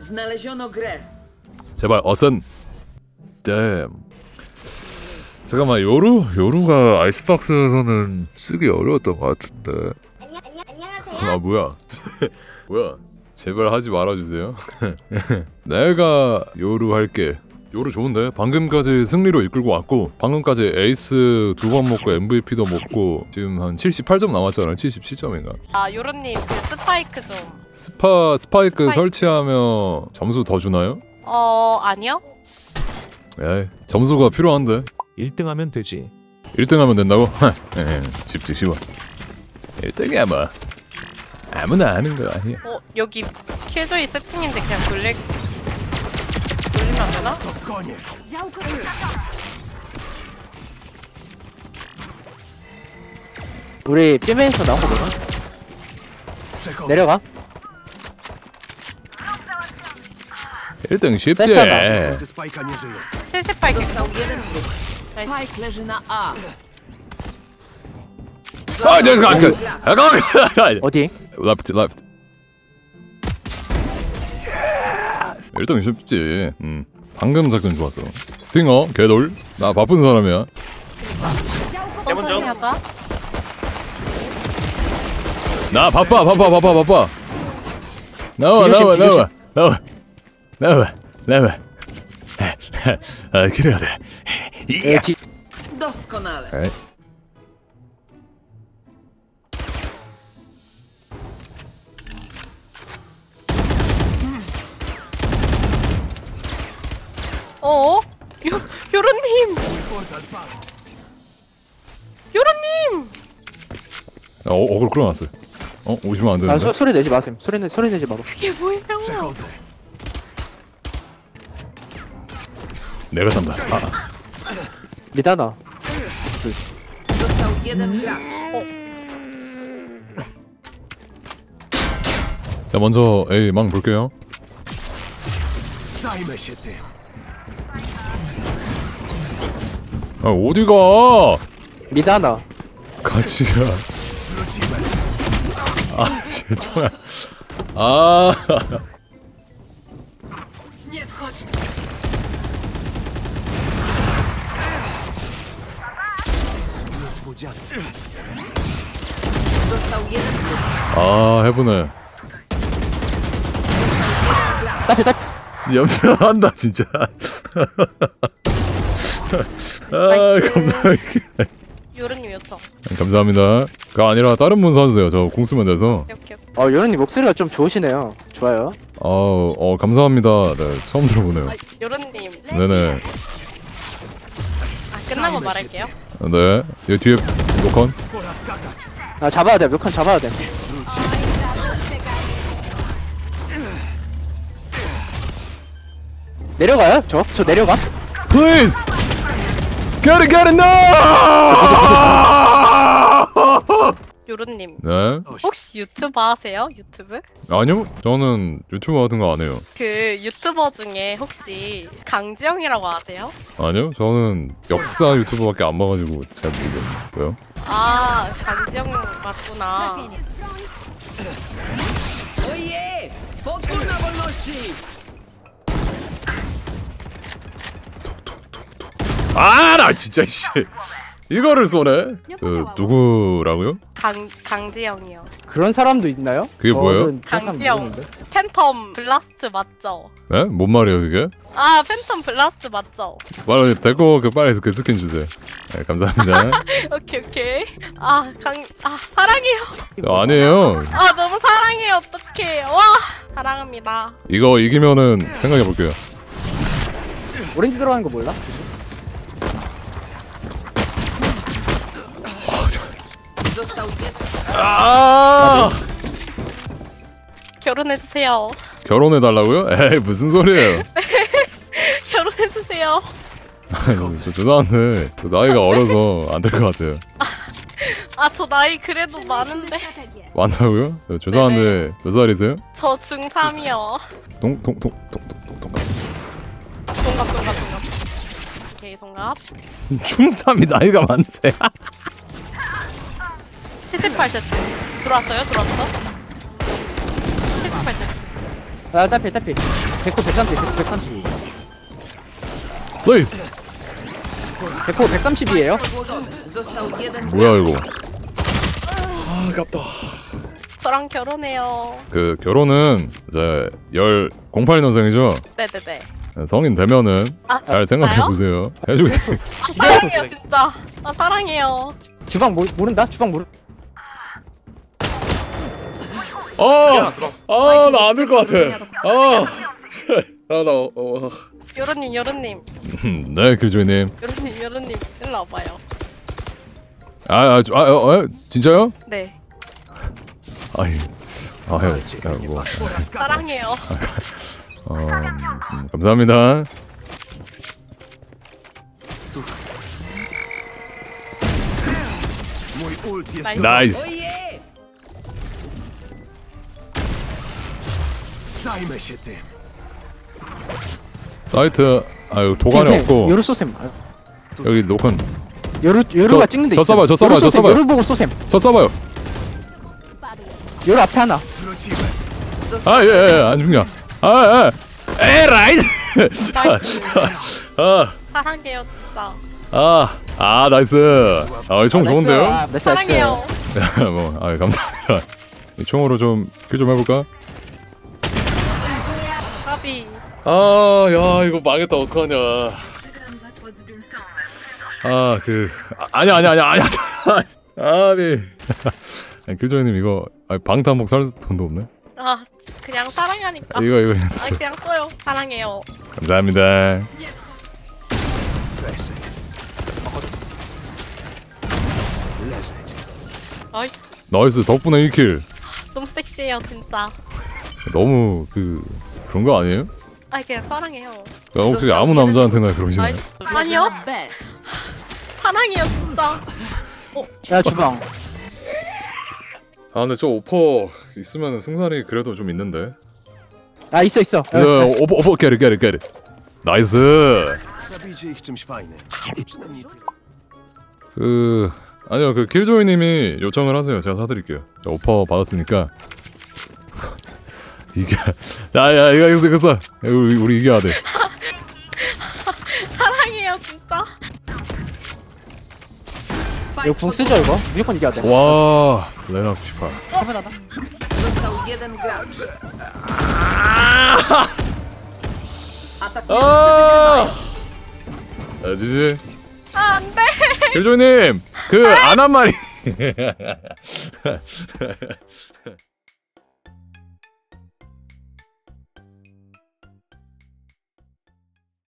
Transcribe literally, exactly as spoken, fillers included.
Znaleziono grę. 제발 어선. damn. 잠깐만 요루? 요루가 아이스박스에서는 쓰기 어려웠던 것 같은데. 안녕, 안녕, 안녕하세요. 아 뭐야? 뭐야? 제발 하지 말아주세요. 내가 요루 할게. 요루 좋은데? 방금까지 승리로 이끌고 왔고 방금까지 에이스 두 번 먹고 엠브이피도 먹고 지금 한 칠십팔 점 남았잖아. 칠십칠 점인가? 아 요런님 그 스파이크 좀. 스파 스파이크 스파이크. 설치하며 점수 더 주나요? 어 아니요? 에이 점수가 필요한데. 일 등 하면 되지. 일 등 하면 된다고? 쉽지 쉬워. 일 등이야 뭐 아무나 아는 거 아니야. 어 여기 킬조이 세팅인데 그냥 돌리 돌리면 안 되나? 우리 쯤에서 나오거든. 내려가. 일 등 쉽지. 센터다. 칠십팔 개. Został jeden wróg. Spike leży na A. 아 잠깐 잠깐. 어디? Left left. 일 등 쉽지. 음. 방금 작전 좋았어. 스팅어 개돌. 나 바쁜 사람이야. 천천히 하자. 나 바빠 바빠 바빠 바빠. 나와 뒤조심, 나와 뒤조심. 나와 나와 나와 나와. 아 그래야 돼. 예, 뒤. Doskonale. 에이. 어? 요 요런님. 요런님. 어 어글 끌어놨어요. 어 오시면 안 아, 되는데. 소, 소리 내지 마셈. 소리 내 소리 내지 마봐. 이게 뭐예요? 내가 산다. 아. 미다나. Został jeden gracz. 자 먼저 A 망 볼게요. 아 어디가? 미다나. 같이 가. 아 진짜. 아. Został jeden wróg. 아 해보네. 따피 따피. 연병한다 진짜. 아 겁나. 요런님 요청. 감사합니다. 그거 아니라 다른 분 사주세요. 저 공 쓰면 돼서. 오케이 오케이. 어 요런님 목소리가 좀 좋으시네요. 좋아요. 어, 어 감사합니다. 네 처음 들어보네요. 요런님. 네네. 아 끝나고 말할게요. 네. 여기 뒤에 노컨. 아 잡아야 돼. 몇 칸 잡아야 돼. 내려가요? 저? 저 내려가? Please. Get it, get it, no! 요런님. 네. 혹시 유튜버 하세요? 유튜브? 아니요. 저는 유튜브 같은 거 안 해요. 그 유튜버 중에 혹시 강지영이라고 아세요? 아니요. 저는 역사 유튜브밖에 안 봐가지고 잘 모르겠고요. 아 강지영 맞구나. Oje! Podwórna wolności! 아, 나 진짜 씨. 이거를 쏘네. 그 누구라고요? 강 강지영이요. 그런 사람도 있나요? 그게 뭐예요? 저는 그런 사람 강지영. 모르는데. 팬텀 블라스트 맞죠? 네? 뭔 말이에요 그게? 아 팬텀 블라스트 맞죠? 말 됐고 그 빨리 그 스킨 주세요. 네, 감사합니다. 오케이 오케이. 아 강 아 사랑해요. 저 아니에요. 아 너무 사랑해요. 어떡해. 와 사랑합니다. 이거 이기면은 생각해 볼게요. 오렌지 들어가는 거 몰라? Został jeden. 아! 결혼해 주세요. 결혼해 달라고요? 에이 무슨 소리예요? 결혼해 주세요. 저 죄송한데 저 나이가 어려서 안 될 것 같아요. 아 저 나이 그래도 많은데. 많다고요? 저 죄송한데 몇 살이세요? 저 중삼이요. 동동동동동동 동갑 동갑 동갑. 오케이 동갑. 중삼이 나이가 많대. 칠십팔 세트. 들어왔어요? 들어왔어? 칠십팔 세트. 아 따피 따피. 백호 백삼십, 백호 백삼십. 레이 백호 백삼십이에요? Został jeden 뭐야 이거? 아 아깝다. 저랑 결혼해요. 그 결혼은 이제 열 공팔 년생이죠. 네네네. 성인 되면은 아, 잘 생각해 진짜요? 보세요. 해주기 때문에. 아, 사랑해요 진짜. 아 사랑해요. 주방 모, 모른다? 주방 모르. 아, 아, 나 안 될 것 같아. 아, 아, 나, 어, 어. 요런님 요런님 네, 길조이님. 요런님 요런님 일로 와봐요. 아, 아, 아, 어, 어, 진짜요? 네. 아이, 아유, 야, 뭐, 사랑해요. 어, 음, 감사합니다. 나이스. 나이스. Oje! Zajmę się tym. 사이트, 아유, 도관에 없고 요루 쏘셈. 아, 여기 녹은 요루 요루가 저- 찍는 데 저 있어. 써봐요, 저 써봐요, 저 써봐요. 요루 보고 쏘셈. 저 써봐요. 요루 앞에 하나. Wrócimy. 아, 예, 예, 안 죽냐? 아, 예. 에라이. 아, 사랑해요 진짜. 아, 아, 나이스. 아, 이 총 좋은데요? 아, 나이스, 나이스. 사랑해요. 뭐, 아, 감사합니다. 이 총으로 좀 킬 좀 해볼까? 까비. 아, 야, 이거 망했다. 어떡하냐. 아, 그, 아, 아니야, 아니야, 아니야, 아니야. 아니. 아니, 길조이님 이거, 아니, 방탄복 살 돈도 없네. 아 그냥 사랑하니까. 이거, 이거. 아 그냥 써요. 사랑해요. 감사합니다. Leżeć. Leżeć. 아이 나이스, 덕분에 일 킬. 너무 섹시해요 진짜. 너무, 그, 그런 거 아니에요? 아 그냥 사랑해요. 야, 혹시 아무 남자한테나 그러시나요? 아이 아니요. B. 사랑해요 진짜. 야 주방. 아, 근데 저 오퍼 있으면 승산이 그래도 좀 있는데. 아 있어 있어. 야, 야, 오퍼, 오퍼, 깨리, 깨리, 깨리. 나이스. Zabijcie ich czymś fajnym. Przynajmniej tyle. 그 아니요 그 킬조이님이 요청을 하세요. 제가 사드릴게요. 저 오퍼 받았으니까 이게 야야 이거 이거 이거 우리 우리 이겨야 돼. 사랑해요 진짜. 이거 궁 쓰죠 이거? 무조건 이겨야 돼. 와 레나 구십팔. 해변하다. Został jeden gracz. Atakuje. 아, 야 지지 아 안돼. 킬조이님 그 안 한 말이.